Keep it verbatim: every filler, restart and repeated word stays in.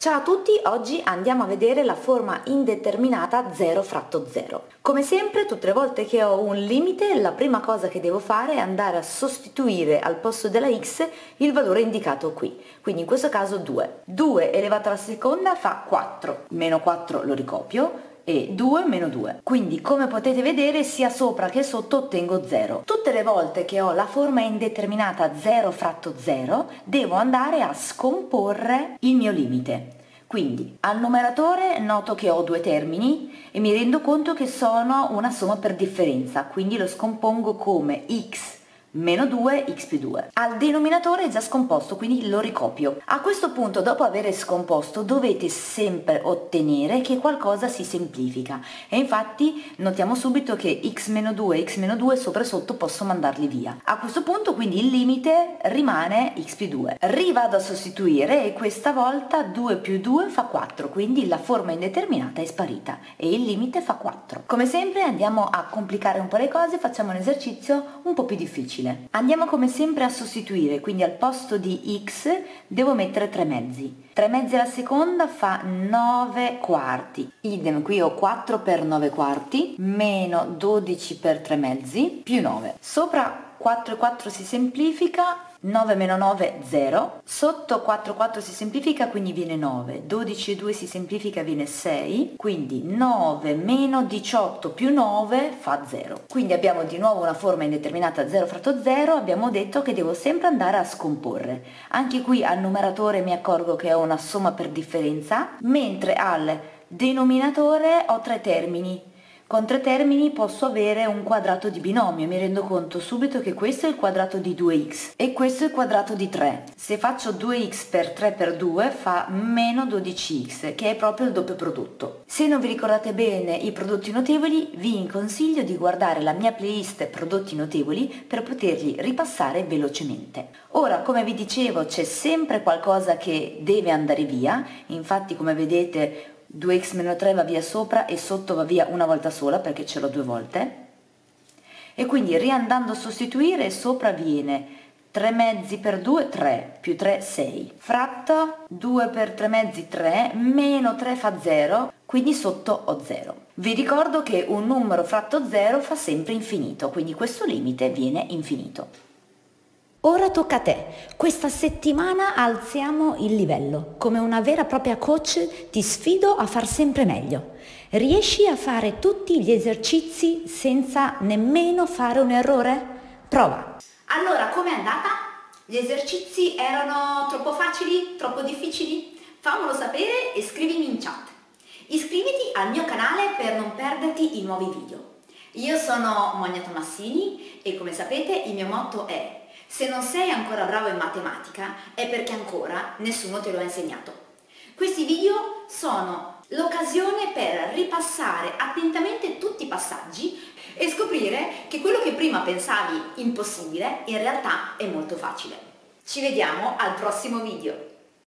Ciao a tutti, oggi andiamo a vedere la forma indeterminata zero fratto zero. Come sempre, tutte le volte che ho un limite, la prima cosa che devo fare è andare a sostituire al posto della x il valore indicato qui. Quindi in questo caso due. due elevato alla seconda fa quattro, meno quattro lo ricopio, e due meno due. Quindi come potete vedere sia sopra che sotto ottengo zero. Tutte le volte che ho la forma indeterminata zero fratto zero devo andare a scomporre il mio limite. Quindi al numeratore noto che ho due termini e mi rendo conto che sono una somma per differenza, quindi lo scompongo come x meno due, x più due. Al denominatore è già scomposto, quindi lo ricopio. A questo punto, dopo aver scomposto, dovete sempre ottenere che qualcosa si semplifica. E infatti notiamo subito che x meno due e x meno due sopra e sotto posso mandarli via. A questo punto quindi il limite rimane x più due. Rivado a sostituire e questa volta due più due fa quattro, quindi la forma indeterminata è sparita e il limite fa quattro. Come sempre andiamo a complicare un po' le cose, facciamo un esercizio un po' più difficile. Andiamo come sempre a sostituire, quindi al posto di x devo mettere tre mezzi. tre mezzi alla seconda fa nove quarti. Idem, qui ho quattro per nove quarti, meno dodici per tre mezzi, più nove. Sopra quattro e quattro si semplifica, nove meno nove, zero. Sotto quattro e quattro si semplifica, quindi viene nove. dodici e due si semplifica, viene sei. Quindi nove meno diciotto più nove fa zero. Quindi abbiamo di nuovo una forma indeterminata zero fratto zero. Abbiamo detto che devo sempre andare a scomporre. Anche qui al numeratore mi accorgo che ho una somma per differenza, mentre al denominatore ho tre termini. Con tre termini posso avere un quadrato di binomio, mi rendo conto subito che questo è il quadrato di due x e questo è il quadrato di tre. Se faccio due x per tre per due fa meno dodici x, che è proprio il doppio prodotto. Se non vi ricordate bene i prodotti notevoli, vi consiglio di guardare la mia playlist prodotti notevoli per poterli ripassare velocemente. Ora, come vi dicevo, c'è sempre qualcosa che deve andare via, infatti come vedete due x meno tre va via sopra e sotto va via una volta sola perché ce l'ho due volte, e quindi riandando a sostituire sopra viene tre mezzi per due, tre, più tre, sei, fratto due per tre mezzi, tre, meno tre fa zero, quindi sotto ho zero. Vi ricordo che un numero fratto zero fa sempre infinito, quindi questo limite viene infinito. Ora tocca a te. Questa settimana alziamo il livello. Come una vera e propria coach ti sfido a far sempre meglio. Riesci a fare tutti gli esercizi senza nemmeno fare un errore? Prova! Allora, com'è andata? Gli esercizi erano troppo facili? Troppo difficili? Fammelo sapere e scrivimi in chat. Iscriviti al mio canale per non perderti i nuovi video. Io sono Monia Tomassini e come sapete il mio motto è: se non sei ancora bravo in matematica è perché ancora nessuno te lo ha insegnato. Questi video sono l'occasione per ripassare attentamente tutti i passaggi e scoprire che quello che prima pensavi impossibile in realtà è molto facile. Ci vediamo al prossimo video!